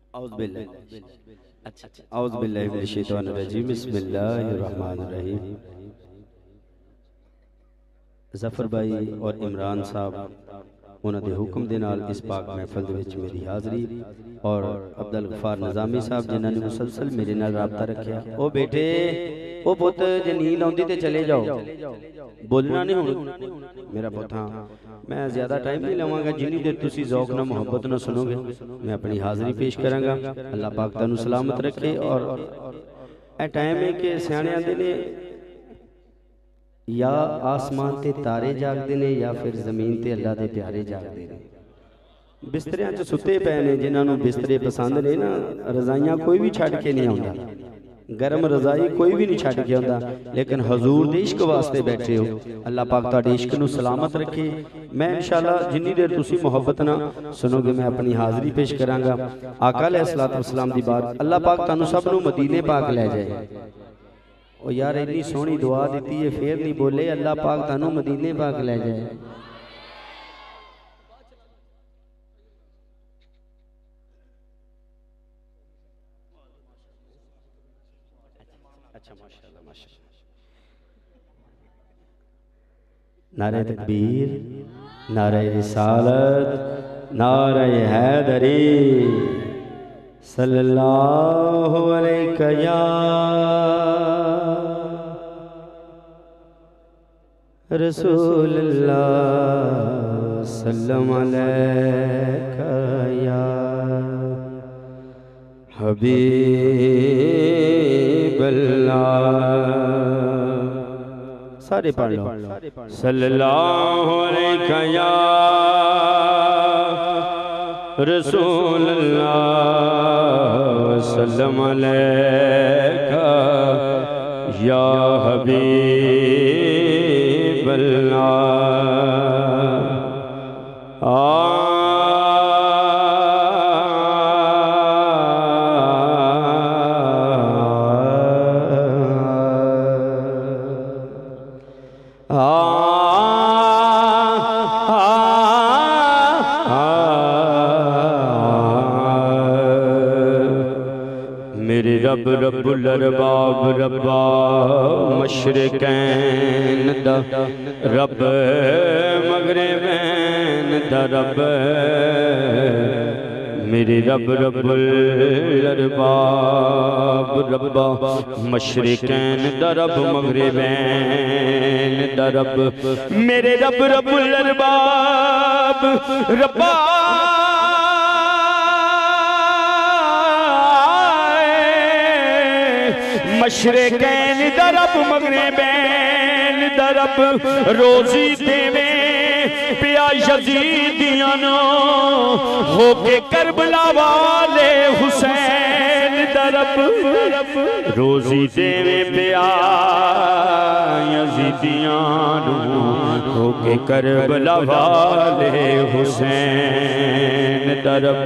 औज़ुबिल्लाहिमिनश्शैतानिर्रजीम बिस्मिल्लाहिर्रहमानिर्रहीम। ज़फ़र भाई और इमरान साहब उन्होंने हुक्म दे नाल इस पाक महफिल दे विच मेरी हाज़री और अब्दुल गफ़ार निज़ामी साहब जिन्होंने मुसलसल मेरे नाल राबता रखा। ओ बेटे ओ पुत जे नींद आउंदी ते चले जाओ, बोलना नहीं हुण मेरा पुत। हाँ मैं ज़्यादा टाइम नहीं लवांगा, जिन्नी देर तुसी ज़ौक़ नाल मुहब्बत नाल सुनोगे मैं अपनी हाज़री पेश करांगा। अल्लाह पाक तुहानू सलामत रखे। और ए टाइम है कि सियाणे आंदे ने या आसमान ते तारे जागदे ने या फिर ज़मीन ते अल्लाह दे प्यारे जागदे ने। बिस्तरियां च सुते पे ने जिन्होंने बिस्तरे पसंद ने ना, रज़ाइयां कोई भी छड़ के नहीं आउंदा, गर्म रज़ाई कोई भी नहीं छड़ के आउंदा, लेकिन हजूर दे इश्क वास्ते बैठे हो। अल्लाह पाक तुहाडे इश्क नू सलामत रखे। मैं इंशाअल्लाह जिन्नी देर तुसी मुहब्बत ना सुनोगे मैं अपनी हाज़री पेश करांगा। आका अलैहिस्सलातु वस्सलाम दी बात अल्लाह पाक तुहानू सब नू मदीने पाक ले जाए। ओ यार इतनी सोहनी दुआ दी है फिर नहीं बोले, अल्लाह पाक तुहानू मदीने पाक ले जाए। अच्छा माशाअल्लाह माशाअल्लाह। नारे तकबीर, नारे रिसालत, नारे हैदरी, सल्लल्लाहु अलैका या रसूलल्लाह, सल्लम अलैका या हबीबल्लाह। सारे पढ़ लो। सल्लल्लाहु अलैका या रसूलल्लाह, सल्लम अलैका या हबीबल्लाह। मेरे रब रब्बुल अरबाब रब्बा मशरिकैन दा रब मगरिबैन दा रब। मेरे रब रब्बुल अरबाब रब्बा मशरिकैन दा रब मगरिबैन दा रब। मेरे रब रब्बुल अरबाब रब्बा मशरिकैन दा रब मगरिबैन दा रब। रोजी देवे पिया यजीदियां नो होके करबला वाले हुसैन दा रब। रोजी देवे पिया यजीदियां नो होके करबला वाले हुसैन दा रब।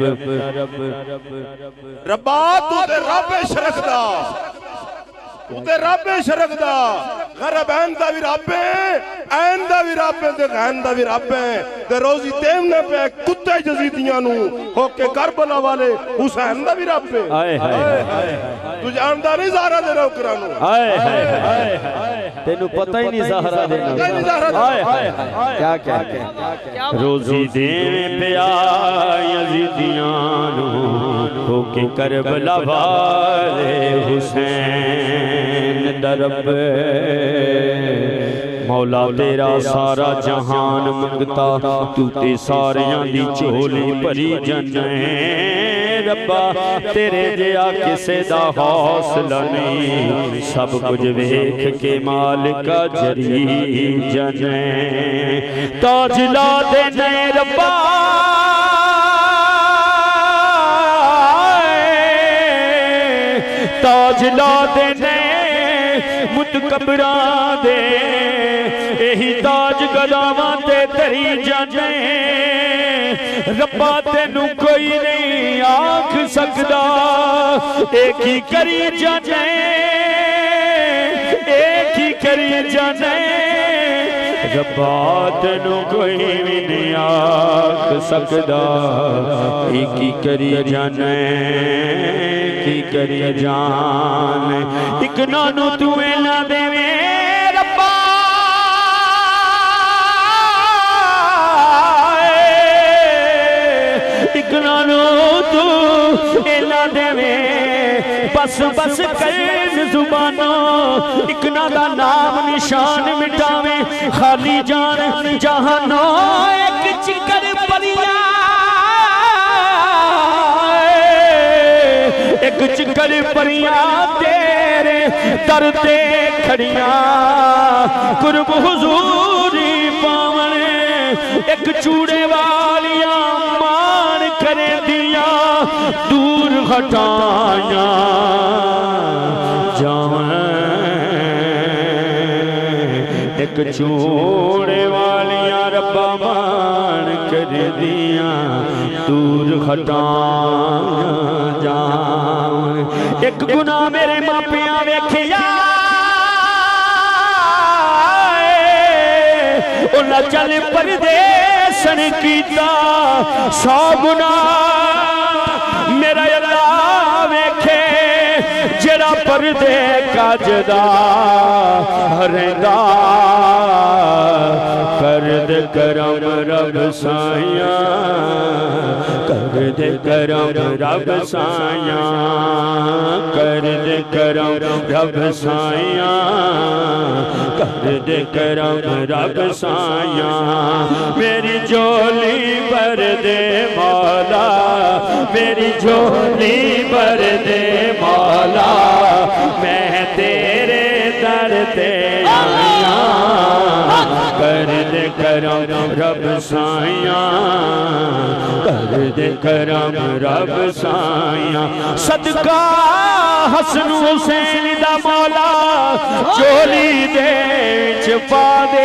रब्बा तू ते रब शरफ दा, तू ते रब शरफ दा। गरबैन दा भी रब है, ऐन दा भी रब है, ते गैन दा भी रब है। ते रोजी देवने पे कुत्ते यजीदियां नू होके करबला वाले हुसैन दा भी रब है। तू जानदा नहीं ज़हरा दे नौकरां नू? तेनू पता ही नहीं ज़हरा दे क्या क्या रोजी देवे पिया यजीदियां नू होके करबला वाले हुसैन दा रब। मौला तेरा सारा जहान मंगता, तू ते सारियां दी झोली भरी जाने। रब्बा तेरे जिहा किसे दा हौसला नहीं, सब कुछ वेख के मालिका जरी जाने। ताज ला देने रब्बा ताज ला देने मुतकबरा दे, यही ताज गदावां ते धरी जाने। रब्बा तेनू कोई नहीं आख सकदा, एक ही करी जाने, एक ही करी जाने। रब्बा तेनू कोई भी नहीं आख सकदा की करी जाने की करी जाने एक नानू तू ना देवे रब्बा एक नानू तू ना देवे बस बस कर जुबानों एक ना दा नाम निशान मिटावे खाली जान जहानो एक चिकर परिया एक चिकर परिया तेरे दर ते खड़िया कुर्ब हुजूरी पावन एक चूड़े वालिया मान करे दिया दूर हटाया एक चूड़े वालियां रब्बा मान कर दिया दूर हटाया जान एक गुना मेरे मापिया वेखिया उन्हें चल परदेसन कीता 100 गुना मेरा अल्लाह वेखे जरा परदे कजदा हरेंदा कर दे करम रब साया कर दे करम रब साया कर दे करम रब साया कर दे करम रब साया मेरी झोली भर दे मौला मेरी झोली भर दे मौला मैं तेरे दर ते आया कर दे करम रब साया कर दे करम रब साया सदका हसन हुसैन दा मौला चोली दे विच पा दे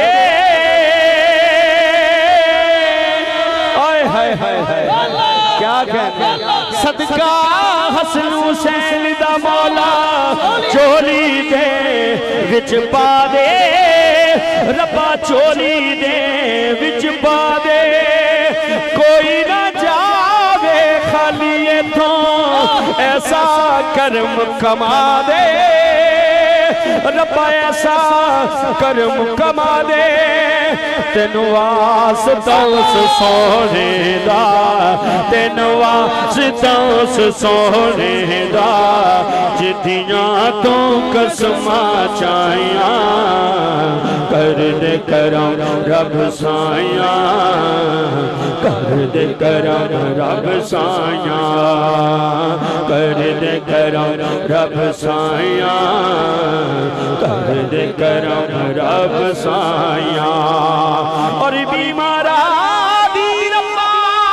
हाय हाय हाय क्या कहना सदका हसन हुसैन दा मौला चोली दे विच पा दे रब्बा चोली दे विच पा दे कोई ना जावे खाली इथों ऐसा करम कमा दे रब्बा ऐसा करम कमा दे तेनू वास्ता उस सोने दा तेनू वास्ता उस सोने दा जिदियां तू कसमा चाहिया कर दे करम रब साया कर दे करम रब साया कर दे करम रब साया कर दे करम रब साया और बीमारा दी रब्बा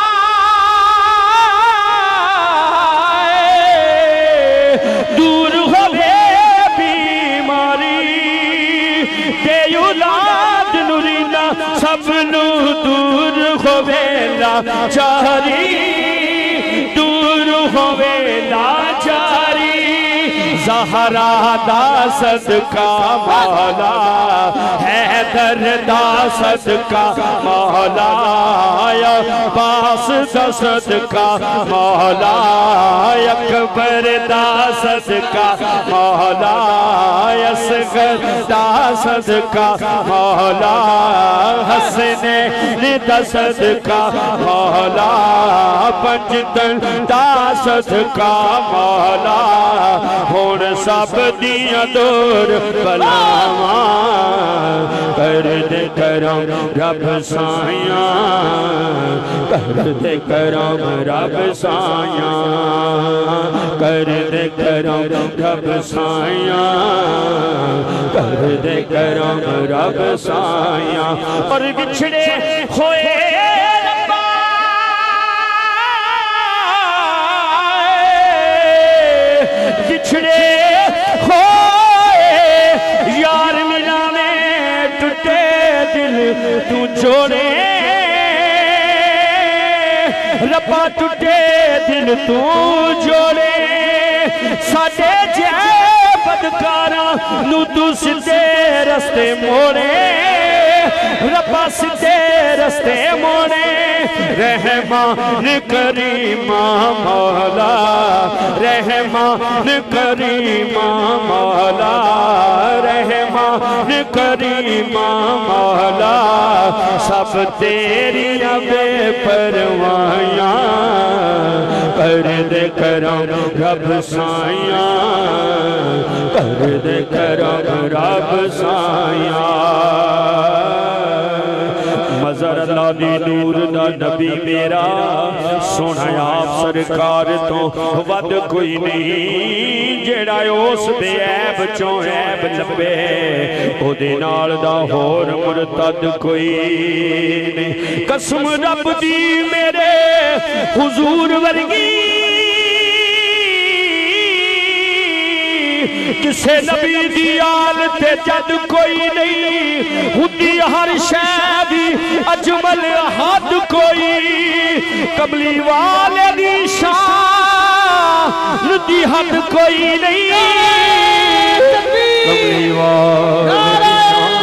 दूर होवे बीमारी ते औलाद नुरीना सबनू दूर होवे लाचारी दूर होवे लाचारी ज़हरा दा सदका मौला हैदर दा सदका मौला अब्बास दा सदका मौला अकबर दा सदका मौला असगर दा सदका मौला हसनैन दा सदका मौला पंजतन दा सदका मौला हुण सब दियां दूर बलावां कर दे करम रब साया कर दे करम रब साया कर दे करम रब साया कर दे करम रब साया और बिछड़े होए बिछड़े होए यार मिलाने टूटे दिल तू जोड़े रब्बा टूटे दिल तू जोड़े साडे जै बदकारां नू तू सीधे रस्ते मोड़े रब्बा सीधे रस्ते मोड़े रहमान करीमा मौला रहमान करीमा मौला रहमान करीमा मौला सब तेरियां बेपरवाहियां कर दे करम रब साइयां कर दे करम रब साइयां मज़र अल्लाह दी नूर दा नबी मेरा सोना आप सरकार तो वध कोई नहीं जेड़ा उस दे ऐब चों ऐब लभे ओदे नाल दा होर मुरतद कोई नहीं कसम रब दी मेरे हुजूर वर्गी किसे नबी दी आल ते जद कोई नहीं हुंदी हर शै दी अजमल हद कोई कमली वाले दी शान दी हद कोई नहीं कमली वाले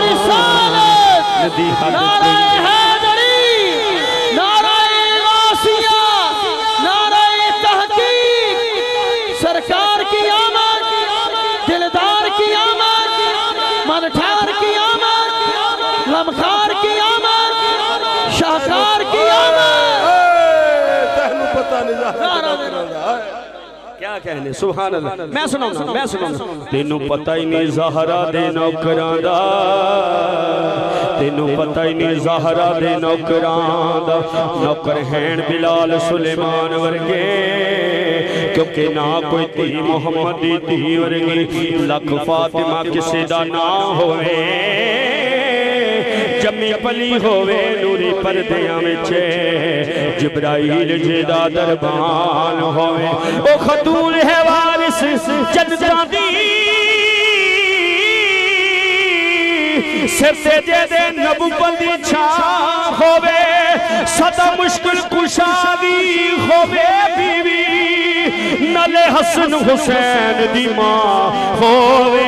दी हद सरकार की आमद दिलदार की आमद मनठार की आमद लमखार की आमद शाहकार की आमद तेनू पता नहीं क्या कहने सुभान अल्लाह मैं सुनाऊंगा तेनू पता ही नहीं ज़हरा दे नौकरां दा तेनू पता ही नहीं ज़हरा दे नौकरां दा नौकर हैं बिलाल सुलेमान वर्गे क्योंकि ना कोई धी मोहम्मद दी धी वर्गी लख फातिमा किसी दा ना होवे जम्मी पली होवे नूरी परदियां विच जिब्राइल जेदा दरबान होवे ओ खतून है वारिस जन्नतां दी सिर ते जेदे नबुव्वत दी छां होवे सदा मुश्किल कुशा दी होवे बीवी नले हसन हुसैन दी मां होवे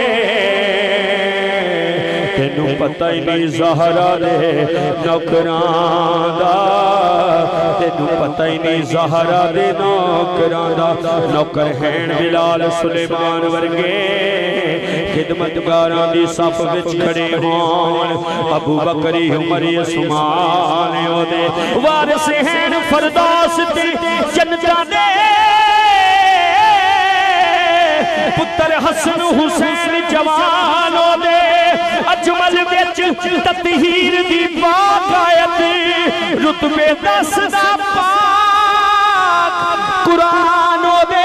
तेनू पता ही नहीं ज़हरा दे नौकरां दा तेनू पता ही नहीं ज़हरा दे नौकरां दा नौकर हैं बिलाल सुलेमान वर्गे खिदमतगारां दी सफ विच खड़े होण अबू बकरी उमर उस्मान ओदे वारिस हैं फरदौस दी जन्नतां दे पुत्र हसन हुसैन जवान ओदे अजमल विच ततहीर दी बाकायत रुतबे 10 दा पाक कुरान ओदे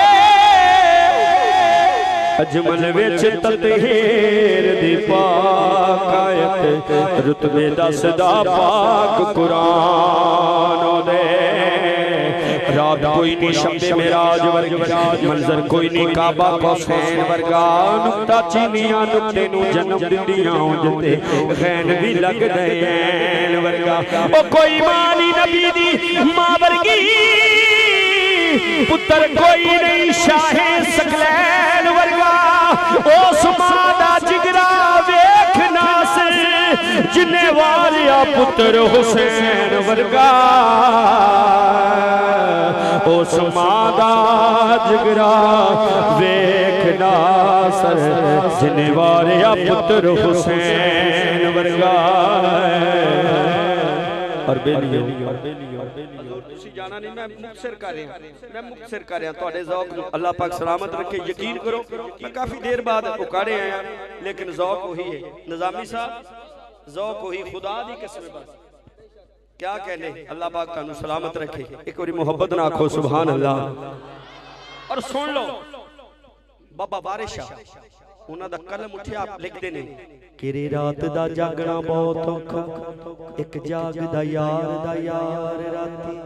अजमल विच ततहीर दी बाकायत रुतबे 10 दा पाक कुरान ओदे रात कोई नहीं शब्दे मेराज वर्गा मंजर कोई नहीं काबा हुसैन वर्गा नुक्ता चीनियां नुक्ते नु जन्म दिंदियां उजते खैन भी लग गए वर्गा ओ कोई मां नहीं नबी दी मां वर्गी पुत्र कोई नहीं शाहे सकलैन वर्गा उस मां दा जिगरा वेखना से जिन्ने वालिया पुत्र हुसैन वर्गा उस मां दा जिगरा वेखना सर जिन्ने वालिया पुत्र हुसैन वर्गा और बेलियो जाना नहीं मैं मुक्तसर कर रहा मैं मुक्तसर कर रहा ਤੁਹਾਡੇ ज़ौक ਨੂੰ अल्लाह पाक सलामत रखे यकीन करो मैं काफ़ी देर बाद उकाड़े आया लेकिन ज़ौक वही है निज़ामी साहब ज़ौक वही खुदा दी कसम बस क्या कहने अल्लाह पाक तानू सलामत रखे एक बारी मोहब्बत ना आखो सुभान अल्लाह और सुन लो बाबा वारिस उन्हां दा कलम उठे आप लिखते ने किरे रात दा जागना बहुत औखा एक जागदा यार राती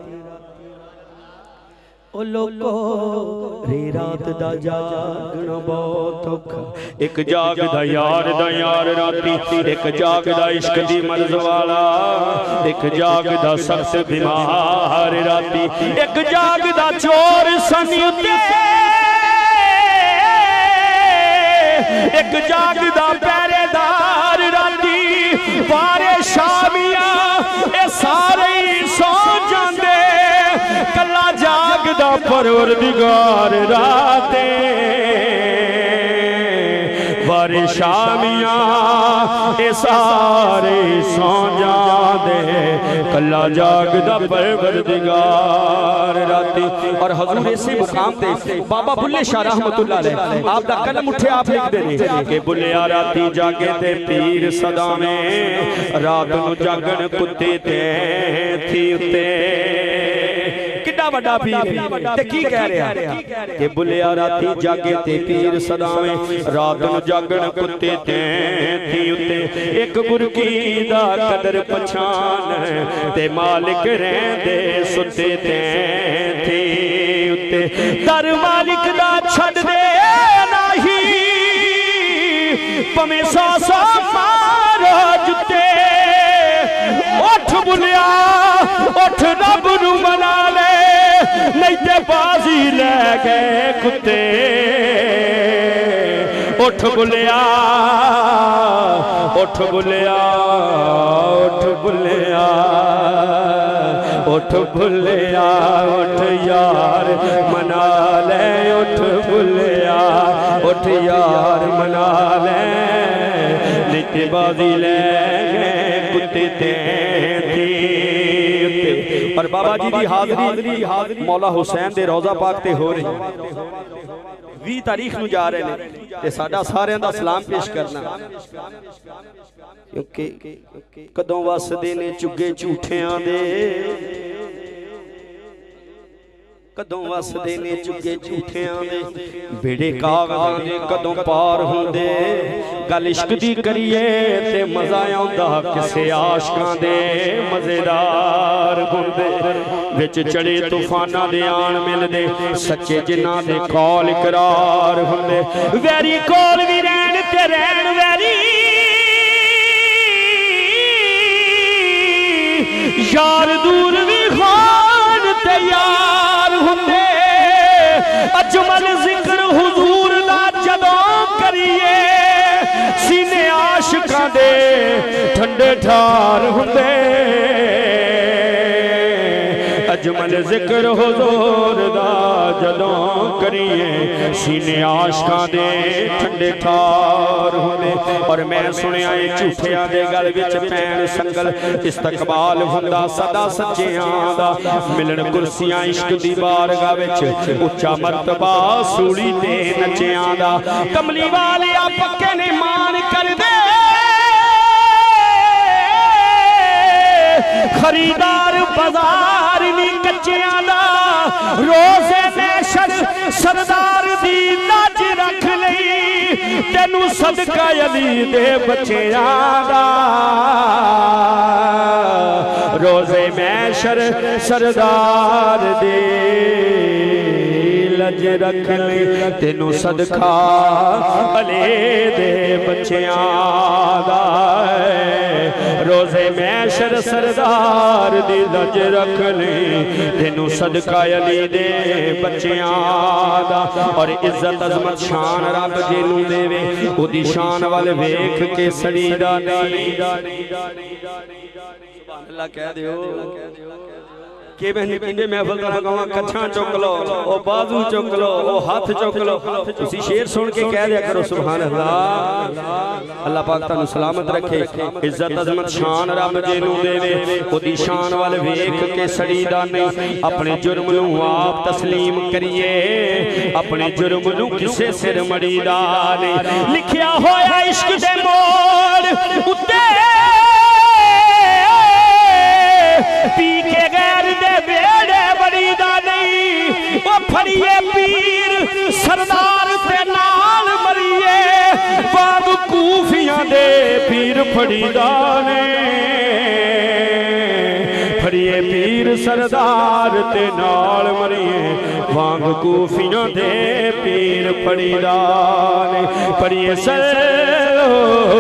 ओ लोको रे रात दा जागना बहुत औखा एक जागदा यार राती एक जागदा इश्क दी मर्ज वाला एक जागदा सख्त बीमार राती एक जागदा चोर सनी उते एक जागदा पहरेदार राती परवरदिगार राते बारे शामियां ए सारे सौ जादे कला जागदा परवरदिगार राती। और हजूर इसी मुकाम ते बाबा बुल्ले शाह रहमतुल्लाह अलैह आप दा कलम उठे आप लिखदे ने कि बुल्लिया राती जागे ते पीर सदावें रात नू जागण कुत्ते ते थी उते बड़ा पीर ते की कह रहा कि बुलिया राती जागे ते पीर सदावें रात नू जागण कुत्ते ते थी उते एक गुरकी दा कदर पछान ते मालिक रहंदे सुते ते थी उते दर मालिक दा छड़ दे नाही पमे सौ सौ मारो जुते उठ बुलिया उठ रब नू मना ले नहीं ते बाजी ले गए कुत्ते उठ बुलिया उठ बुलिया उठ बुलिया उठ बुलिया उठ यार मना ले उठ बुलिया उठ यार मना ले नहीं ते बाजी ले गए कुत्ते ते थी। और बाबा जी की हाजरी मौला हुसैन दे रोजा पाक ते हो रही 20 तारीख नू जा रहे हैं ते साडा सारियां दा सलाम पेश करना क्योंकि कदों वसदे ने चुगे झूठियां दे कदों वसदे ने चुगे झूठियां दे बेड़े कागज़ां दे कदों पार हुंदे गल इश्क दी करिए ते मजा आउंदा किसे आशिकां दे मजेदार हुंदे विच चढ़े तूफानां दे आन मिलदे सच्चे जिन्हां दे कौल इकरार हुंदे वैरी कोल भी रहण ते रहण वैरी यार दूर भी खान ते यार हुंदे अजमल जिक्र हुजूर दा जदों करिए सीने आशिकां दे ठंडे ठार हुंदे अजमल जिक्र हुजूर दा जदों करिए सीने आशिकां दे ठंडे ठार हुंदे। और मैं सुनिया झूठियां दे गल विच पैण संगल इस्तकबाल हुंदा सदा सच्चियां दा मिलन कुर्सियां इश्क दी बारगाह विच उच्चा मर्तबा सूली ते नचियां दा कमली वाले आ पक्के ने मान कर दे खरीदार बाजार नी कच्चियां दा रोज़े महशर सरदार दी लाज रख लई तेनू सदका अली दे बच्चियां दा रोज़े महशर सरदार दी लज रख लई तेनू सदका अली दे बच्चियां दा रोज़े महशर सरदार दी लज रख ली तेनू सदका अली दे बच्चियां दा। और इज्जत अजमत शान रब जिनू देवे ओदी शान वाल वेख के सड़ीदा नहीं अल्लाह कह दियो कि मैं निकिंदे महफिल का लगावा कच्छा चुक लो ओ बाजू चुक लो ओ हाथ चुक लो तुसी शेर सुन के कह दिया करो सुभान अल्लाह। अल्लाह पाक तानू सलामत रखे इज्जत अजमत शान रब जिनू देवे ओदी शान वाल वेख के सड़ीदा नहीं अपने जुर्म नू आप तस्लीम करिए अपने जुर्म नू किसे सिर मड़ीदा नहीं लिखिया होया इश्क दे मोड़ उत्ते पी के गैर दे बेड़े बड़ी दा नहीं वो फड़िए पीर सरदार ते नाल मरिए बाग कूफियां दे पीर फड़ी दा ने फड़िए पीर सरदार ते नाल मरिए बाग कूफियां दे पीर फड़ी दा ने फड़िए सल्लो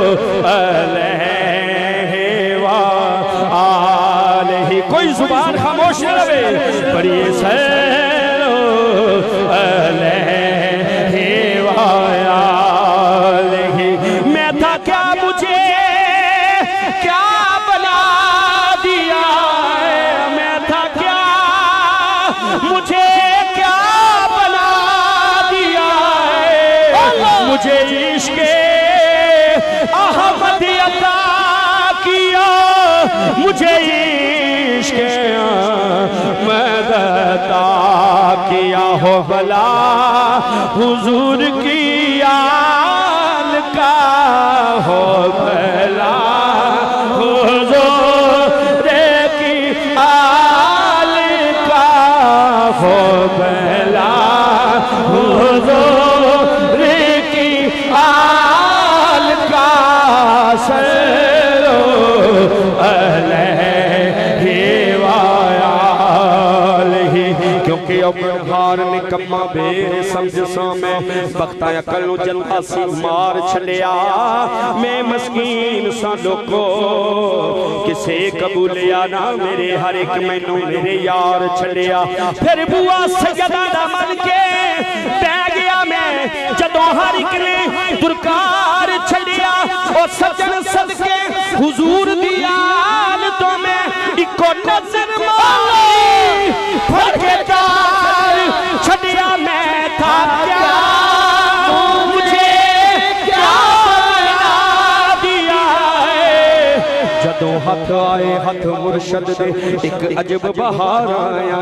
अलैहि कोई जुबान खामोश न रहे पढ़िए सल्लो अलैहि वालैहि मैं था क्या मुझे क्या बना दिया मैं था क्या मुझे क्या हो भला हुजूर की आल का हो भला हुजूर की आल का हो भला हुजूर की आल का सरो क्योंकि हार निकम्मा बेर समझ सो मैं बख्ता अकल जलवा सी मार छड़िया मैं मस्कीन सा लोगो किसे कबूलिया ना मेरे हर एक मैनू मेरे यार छड़िया फिर बुआ सजदा दा मन के पै गया मैं जदों हर एक ने दुरकार छड़िया ओ सजन सदके हुजूर दी आल तो मैं इको नजर मारी फरकेदार छड़िया मैं था क्या मुझे क्या बना दिया है जदों हथ आए हथ मुर्शद दे एक अजब बहार आया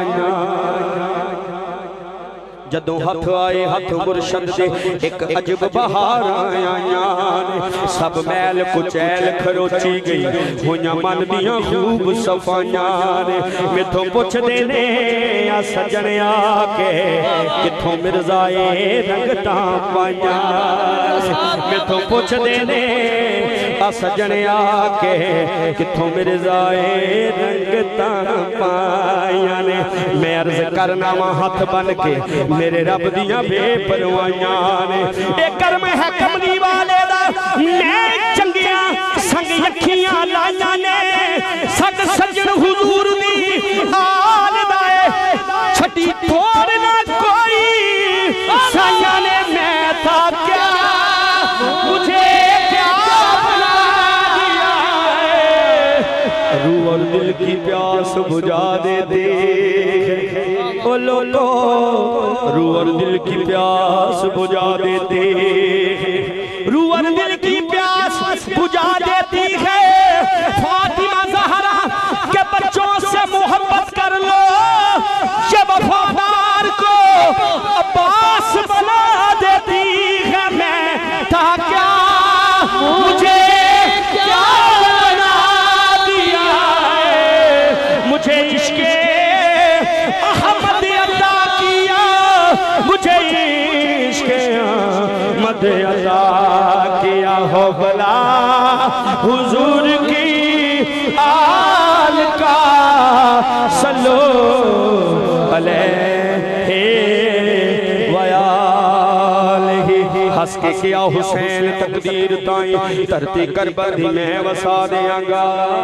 जदों हथ आए हथ मुर्शद दे एक अजब बहार आया सब मैल कुचैल खरोची गई होया मन दियां खूब सफाइयां मैथों पुछदे ने आ सजन आके किथों मिर्जाए रंगतां पाइयां मैथों पुछदे ने आ सजन आके किथों मिर्जाए रंगतां पाइयां ने मैं अर्ज करना वा हथ बन के मेरे रब दियां बेपरवाहियां ने ए कर्म है कमली वाले दा मैं चंगियां संग अखियां लाइयां ने सद सजन हुजूर दी आल दा छटी तोड़ ना कोई साया ने मैं था क्या मुझे क्या बना दिया रूह और दिल की प्यास बुझा दे ओ लोलो रूह और दिल की प्यास बुझा देते रूह और दिल की प्यास बुझा देती है फातिमा ज़हरा के बच्चों से मोहब्बत कर लो ये वफादार को अब्बास बना देती है मैं था क्या मुझे क्या बना दिया है मुझे इश्क़े मद अदा किया हो भला हुजूर की आल का सल्लो अलैहि वआलिहि हंस के किया हुसैन तकदीर ताई धरती करबल में वसा देंगा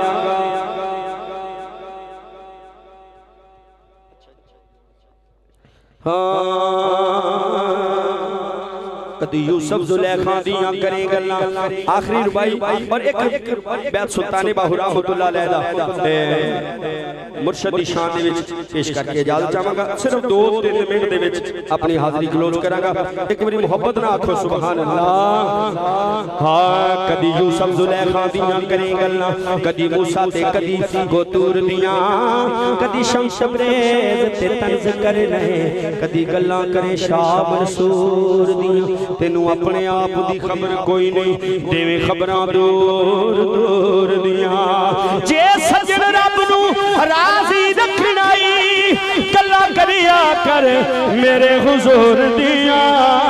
कदी यूसुफ जुलेखा दियां करे गल्लां आखिरी रुबाई और एक बैत सुल्तान बाहु रहमतुल्लाह अलैह मुर्शद दी शान दे विच पेश करके इजाजत चाहांगा सिर्फ 2-3 मिनट दे विच अपनी हाजिरी क्लोज करांगा एक बारी मोहब्बत ना आखो सुभान अल्लाह हां कदी यूसुफ जुलेखा दियां करे गल्लां कदी मूसा ते कदी गोतूर दियां कदी शम्स तबरेज ते तंज कर रहे कदी गल्लां करे शाह मंसूर दियां तेनू अपने आप दी खबर कोई नहीं देवे खबरां दूर दूर दियां जे सजन रब नू राजी रखनाई गल्लां करिया कर मेरे हुजूर दियां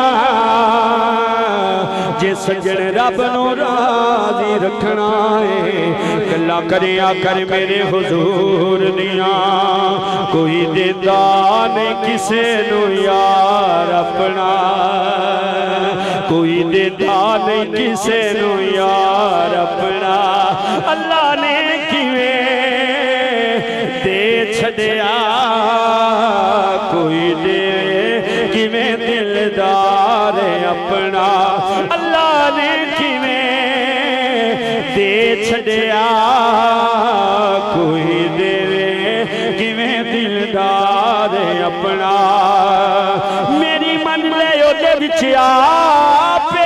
जे सजन रब नू राजी रखना है गल्लां करिया कर मेरे हुजूर दियां कोई देता नहीं किसे नू यार अपना कोई देता नहीं किसे नू यार अपना अल्लाह ने किवें दे छड़िया कोई दे किवें दिलदार अपना अल्लाह ने किवें दे छड़िया कोई देवे किवें दिलदार अपना मेरी मन ले ओदे विच आपे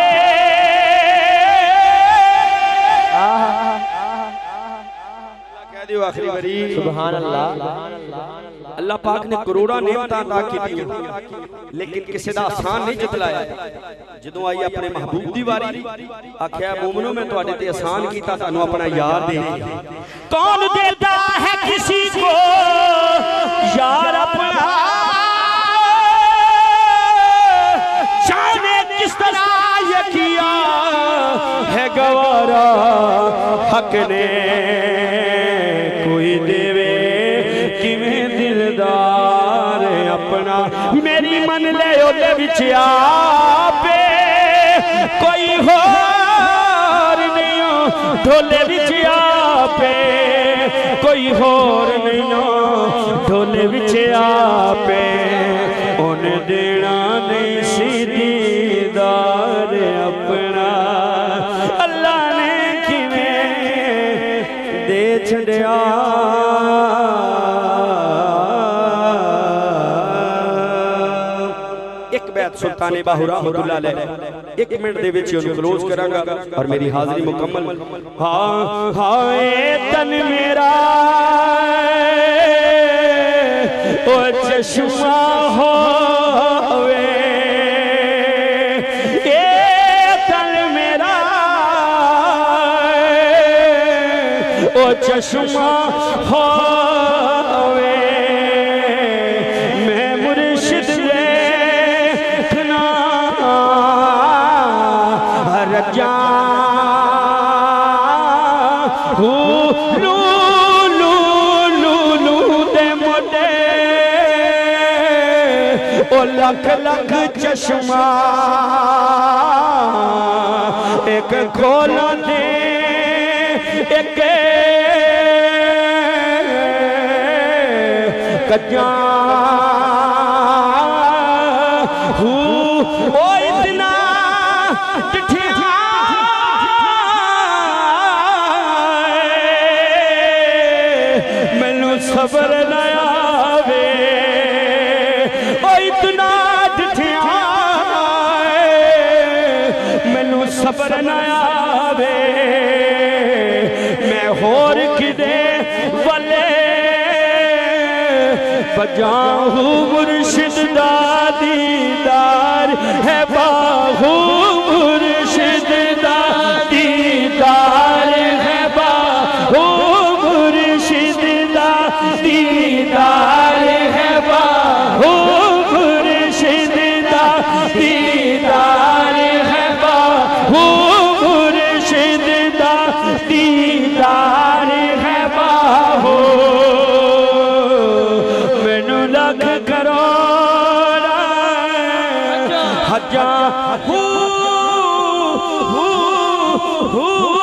कह दियो आखिरी बारी सुभान अल्लाह अल्लाह पाक ने करोड़ां नेमतां अता कीतियां लेकिन किसी दा आसान नहीं जितलाया। जदों आई अपने महबूब दी वारी आख्या मोमनो मैं तुहाडे ते आसान कीता तुहानू अपना यार दे। कौन देता है किसी को यार अपना, जाने किस तरह ये किया है गवारा हक ने कोई देवे किवें दिलदार अपना। मेरी मन ले ओदे विच आपे कोई होर नहीं हो, ढोले विच आपे कोई होर नहीं हो, ढोले विच आपे उन देना नहीं सी दीदार अपना। अल्लाह ने किवें दे छड़िया सुल्तान बाहू रहमतुल्लाह अलैह 1 मिनट दे विच उन्हें क्लोज करांगा और मेरी हाजिरी मुकम्मल। हाँ हाय तन मेरा ओ चश्मा होवे, ए तन मेरा ओ चश्मा होवे, मैं मुर्शिद रजा लू लू लू लू दे मोटे ओ लख लख चश्मा एक खोला दे एक कजा ओ इतना खबर न आवे ओ इतना डिठिया मैनू सबर न आवे, मैं होर किदे वले बजाहू मुर्शिद दा दीदार है बाहू मुर्शिद दा दीदार है बाहू मुर्शिद दीदार है बाहू मुर्शिद दा दीदार है बाहू मुर्शिद दा दीदार है बाहू। मैनू लख करोड़ हजा हू